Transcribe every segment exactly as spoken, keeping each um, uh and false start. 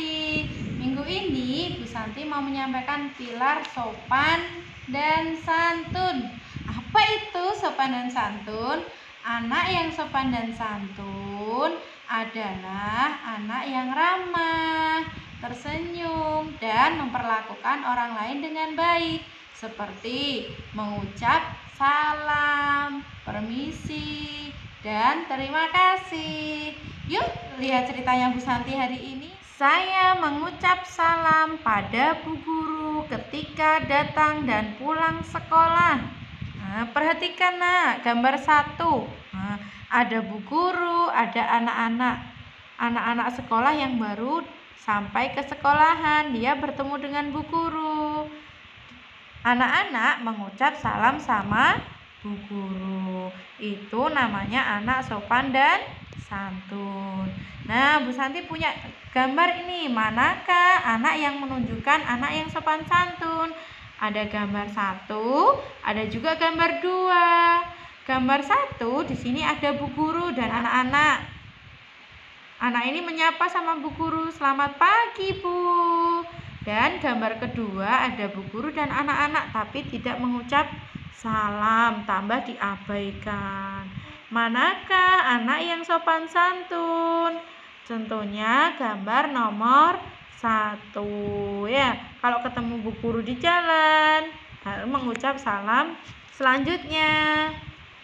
Santi. Minggu ini Bu Santi mau menyampaikan pilar sopan dan santun. Apa itu sopan dan santun? Anak yang sopan dan santun adalah anak yang ramah, tersenyum, dan memperlakukan orang lain dengan baik, seperti mengucap salam, permisi, dan terima kasih. Yuk lihat ceritanya Bu Santi hari ini. Saya mengucap salam pada Bu Guru ketika datang dan pulang sekolah. Nah, perhatikan nak, gambar satu. Nah, ada Bu Guru, ada anak-anak anak-anak sekolah yang baru sampai ke sekolahan. Dia bertemu dengan Bu Guru. Anak-anak mengucap salam sama Bu Guru. Itu namanya anak sopan dan santun. Nah, Bu Santi punya gambar ini. Manakah anak yang menunjukkan anak yang sopan santun? Ada gambar satu, ada juga gambar dua. Gambar satu di sini ada Bu Guru dan anak-anak. Anak ini menyapa sama Bu Guru, "Selamat pagi, Bu." Dan gambar kedua ada Bu Guru dan anak-anak tapi tidak mengucap salam, tambah diabaikan. Manakah anak yang sopan santun? Contohnya gambar nomor satu ya. Kalau ketemu Bu Guru di jalan, lalu mengucap salam selanjutnya.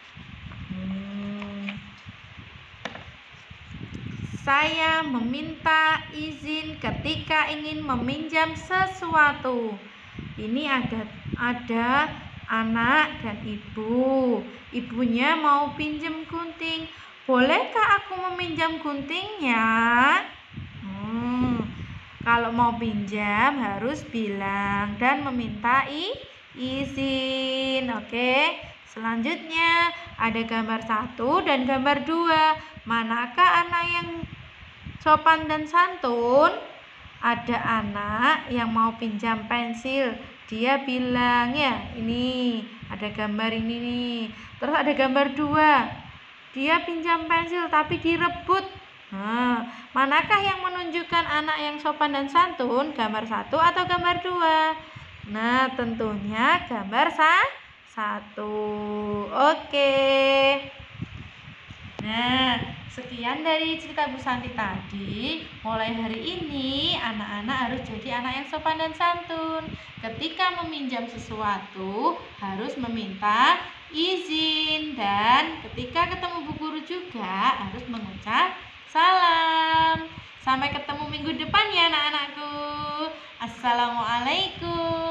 Hmm. Saya meminta izin ketika ingin meminjam sesuatu. Ini ada ada anak dan ibu. Ibunya mau pinjam gunting. "Bolehkah aku meminjam guntingnya?" Hmm, kalau mau pinjam harus bilang dan meminta izin. Oke. Selanjutnya ada gambar satu dan gambar dua. Manakah anak yang sopan dan santun? Ada anak yang mau pinjam pensil. Dia bilang ya, ini ada gambar ini nih. Terus ada gambar dua. Dia pinjam pensil tapi direbut. Nah, manakah yang menunjukkan anak yang sopan dan santun? Gambar satu atau gambar dua? Nah, tentunya gambar sa satu. Oke. Nah, sekian dari cerita Bu Santi tadi. Mulai hari ini anak-anak harus jadi anak yang sopan dan santun. Ketika meminjam sesuatu harus meminta izin, dan ketika ketemu Bu Guru juga harus mengucap salam. Sampai ketemu minggu depan ya anak-anakku. Assalamualaikum.